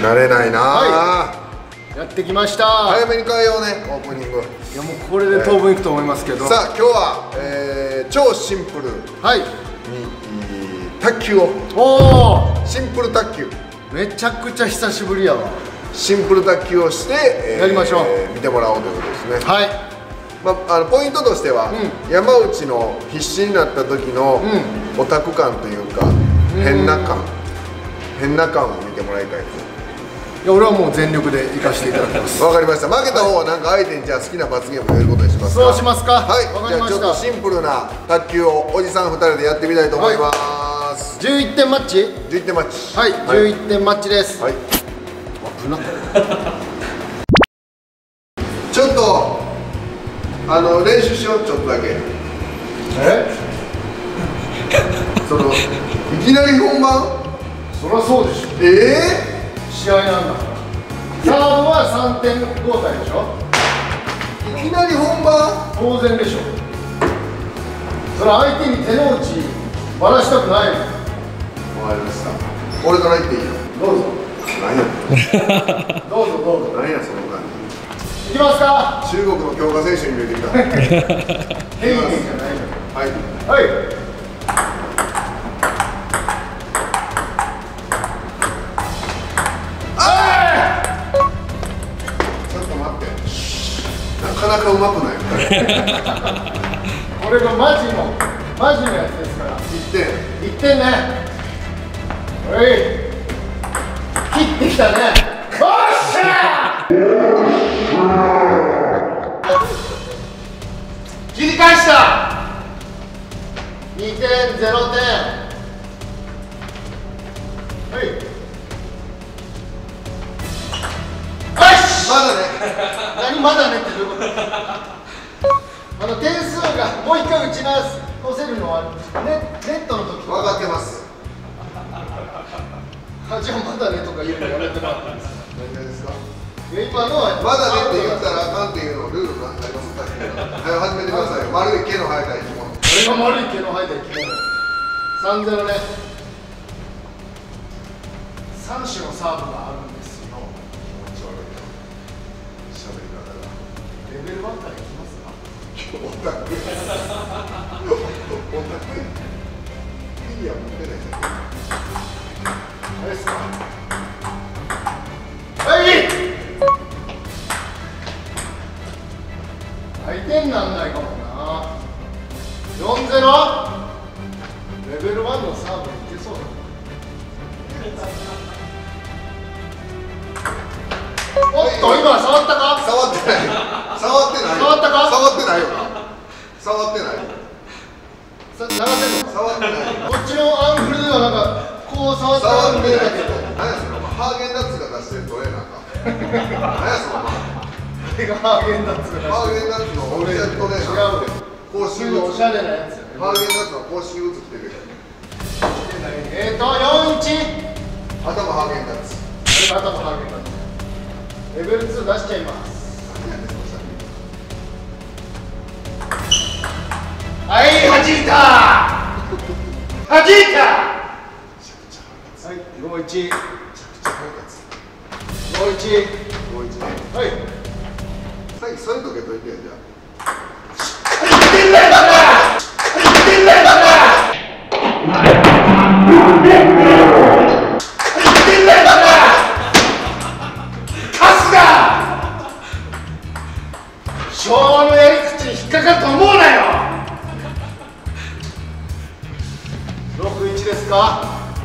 慣れないな、 やってきました。 早めに変えようね、オープニング。 いやもうこれで当分いくと思いますけど、 さあ今日は、超シンプルに、卓球をシンプル卓球めちゃくちゃ久しぶりやわ。 シンプル卓球をして、 やりましょう、 見てもらおうということですね。 はい、 ポイントとしては、山内の必死になった時のオタク感というか、変な感を見てもらいたいです。 いや俺はもう全力で生かしていただきます。 わかりました。負けた方はなんか相手にじゃあ好きな罰ゲームをやることにしますか。 そうしますか。 はい、じゃあちょっとシンプルな卓球をおじさん2人でやってみたいと思います。 11点マッチ。 11点マッチ。 はい、11点マッチです。はい、危なっちょっと練習しよう、ちょっとだけ。そのいきなり本番。 そりゃそうでしょ。試合なんだから。サーブは3点交代でしょ。 いきなり本番当然でしょ。それは相手に手の内ばらしたくないの。 わかりました。俺から言っていいよ。 どうぞ。 何やどうぞどうぞ。 何やその感じ。いきますか。 中国の強化選手に見えてきた。 変異じゃないの。 はいはい。 なかなかうまくない。 これがマジのやつですから。1点ね。はい。切ってきたね。おっしゃー。切り返した。2点0点。はい。まだね。何まだねってどういうこと？点数がもう一回打ち直せるのはネットの時。 分かってます。 じゃあまだねとか言うのやめてもらっていいですか？ 何ですか？ 今のはまだねって言ったらあかんっていうのルールになりますか？はい、始めてくださいよ。丸い毛の生えた生き物。 これが丸い毛の生えた生き物。3-0ね。3種のサーブがあるんですよ。 喋り方がレベル1からいきますか？ オタクいいや持ってないじゃん。 あれですか？はい。相手になんないかもな。4-0。レベル1のサーブいけそうだ。おっと、今触ったか？ 触ってない。触ってない。 触ったか？ 触ってないよな。触ってない。 流せんの？ 触ってない。 こっちのアングルではなんかこう触ったように見えたけど。 何やそれ、ハーゲンダッツが出してるトレーナーか。何やそのこれがハーゲンダッツがハーゲンダッツのオリジナルトレーナー。 違うよ。 公式グッズ。 おしゃれなやつよね。 ハーゲンダッツの公式グッズ着てるよ。 4-1。 頭ハーゲンダッツ。 頭ハーゲンダッツ。レベル2出しちゃいます。はい、弾いた。弾いた。はい、5-1。5-1。はい。 さっきそういうとけといてよ、じゃあ。 言ってんだよ、言ってんだよ、昭和のやり口に引っかかると思うなよ。6-1ですか？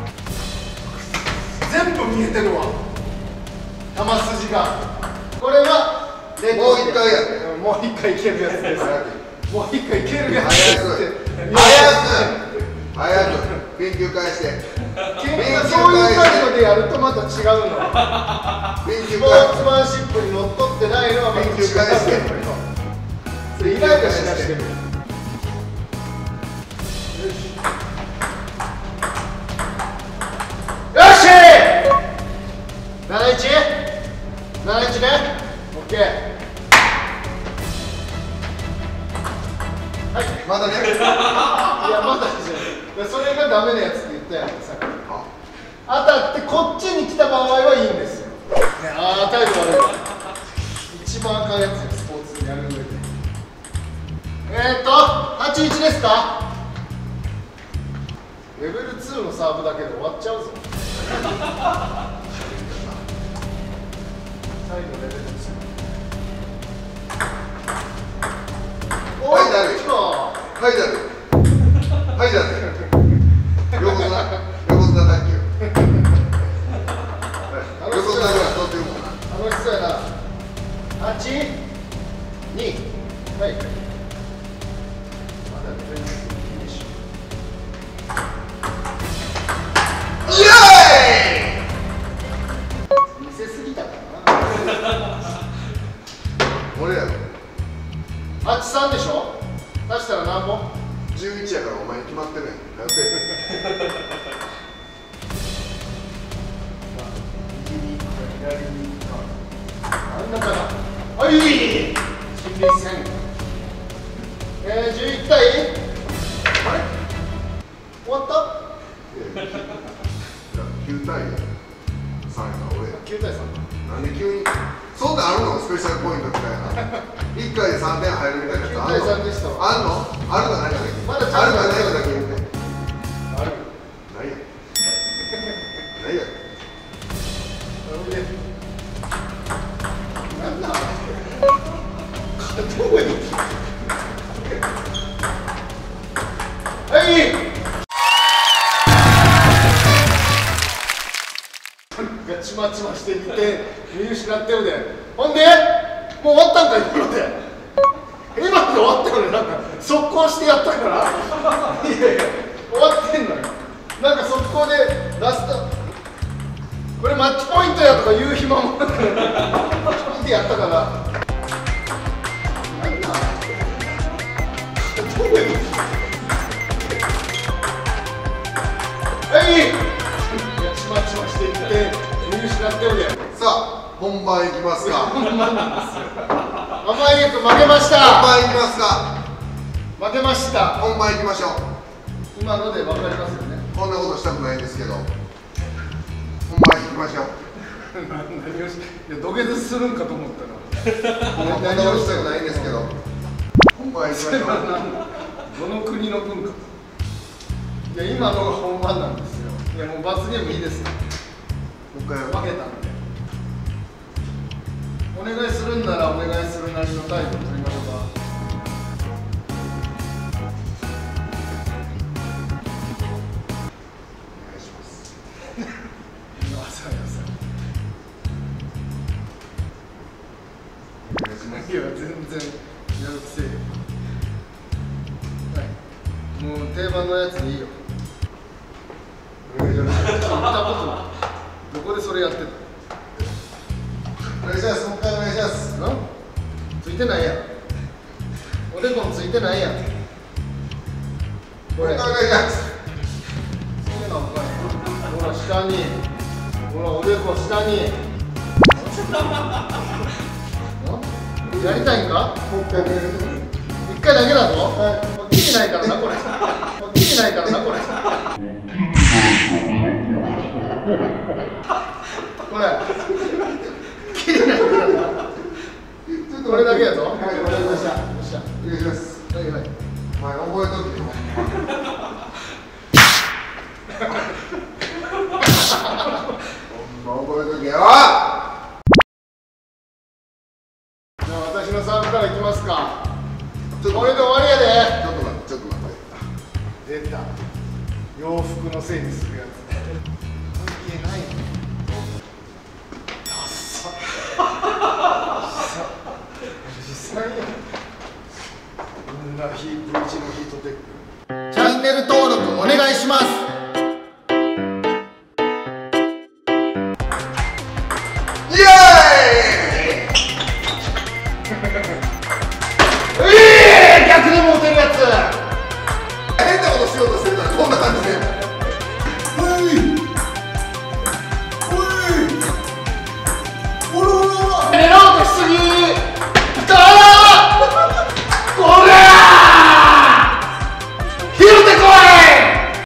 全部見えてるわ。球筋が。これはもう一回やって。 もう一回いけるやつです。もう一回いけるやつですって。 早く研究会して。 そういう態度でやるとまた違うの。スポーツマンシップにのっとってないのはまた違うの。それイライラしだしてる。よし 7-1 ね。オッケー。はい。まだね。いやまだじゃん。それがダメなやつって言ったやんさっき。当たってこっちに来た場合はいいんですよ。 ああ態度悪い。一番あかんやつや、スポーツやる上で。81ですか。レベル2のサーブだけで終わっちゃうぞ。最後レベル2。 はいだるはいだるはいだる横綱卓球横綱がとってるもんな。 楽しそうやな。8、2、はい。まだレベル2でしょ。 イエーイ。 見せすぎたかな。 俺やろ。 83でしょ。出したら何本 ？11やからお前決まってるやん。何せ右に行くか左に行くか真ん中だ。はい心理戦。11対あれ終わった。 9対3やから俺や。 9対3。 なんで急にそんなんあるの？スペシャルポイントみたいな1回で3点入るみたいなやつあるの？ 9対3でしたわ。 あんの？あるかないかだけまだチャンスあるかないかだけ言って。 ある。 ないやないやなんだどこへはいガチマチマして2点見失ってるで。ほんでもう終わったんか今ので。今ので終わったよね。なんか速攻してやったからいやいや終わってんのよ。なんか速攻でラストこれマッチポイントやとか言う暇もなく一人でやったからなんだどこへはいちまちましていって見失ってるで。 さあ本番いきますか。 本番なんですよ。濱家君負けました。 本番いきますか。 負けました。 本番いきましょう。 今ので分かりますよね。 こんなことしたくないんですけど本番いきましょう。 何をしいや土下座するんかと思ったら何をしたくないんですけど本番いきましょう。 どの国の文化。いや今のが本番なんですよ。いやもう罰ゲームいいですよ。 もう一回やろう。 負けたんでお願いするんならお願いするなりの態度を取りましょうか。 お願いします。お願いします。 いや全然やるくせえよ。はいもう定番のやつでいいよ。 お願いします。 聞いたことない。どこでそれやってた。 お願いします。もう一回お願いします。 ついてないやん。おでこもついてないやん。これ。 もう一回お願いします。 そうなんかい。ほら下に。ほらおでこ下に。やりたいんか？ もう一回お願いします。 一回だけだぞ。きりないからなこれ。きりないからなこれ。これ。きりないからな。これだけやぞ。 はい、わかりました。 よっしゃ。 お願いします。 はいはい。 お前覚えとけよ。ほんま覚えとけよ。 じゃあ私のサーブからいきますか。 ちょっとこれで終わりやで。 ちょっと待って、ちょっと待って。 出た。洋服のせいにするやつ。関係ないの。ダッサ。実際や。みんな日 V 字のヒートテック。チャンネル登録お願いします。